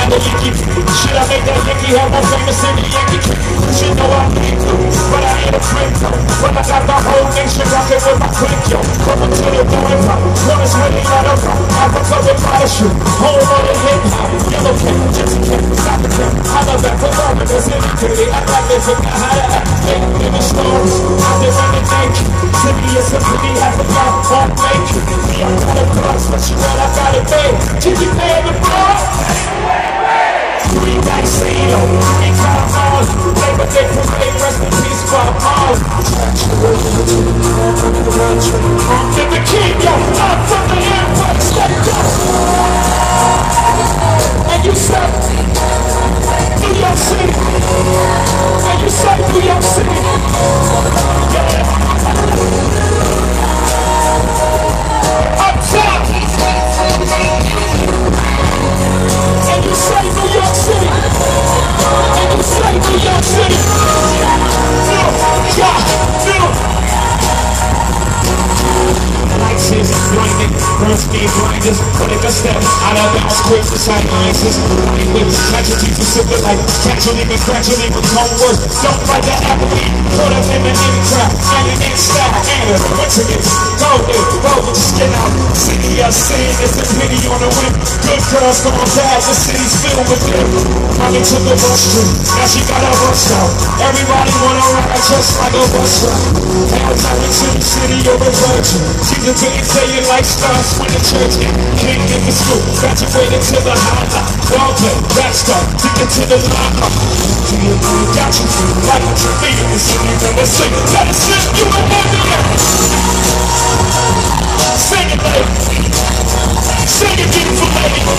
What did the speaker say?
got a Yankee. Should I make that Yankee have more famous than the Yankee? You know I need to, but I ain't a friend though. But I got the whole nation rocking with my click, yo. Coming to the warring pop, corners where they let up. Africa with parachute, home on the hip hop. Yellow cat, gypsy cat, soccer cat. I love that for love, and there's anything they act like they forgot how to act. They give me stories, out there running naked. To me it's a pity, half a lot, all naked. Me, I got a cross, but you what I got it made. Keep you paying the bar. Three Maxino, three Carmals, Labor Day Parade, rest in peace, Bob Marley. I'm the king, yo, I'm from the Empire State, yo. And you say, New York City. And you say, New York City. Yeah. Up top. And you say New York City. And you say New York City. Lights is blinding, burns me blinders. When it goes step out of bounds, quick to silences. Language, tragedy for civil life. Casually but gradually become worse. Don't fight the athlete, put them in the in trap. And an in style, and a coincidence. Go there, roll with your skin out. City of sin, it's a pity on the whip. Good girls gone bad, the city's filled with them. Running to the bus street, now she got a bus out. Everybody wanna ride just like a bus route. Now turning to the city of a virgin. She's a big saying like stars when the church came in the school. Graduated to the high line. Well played, that's stuff, digging to the line. Got you, like what you feel. The city gonna sing, gotta sing you a ambulance. Sing it, baby. Sing it, beautiful lady.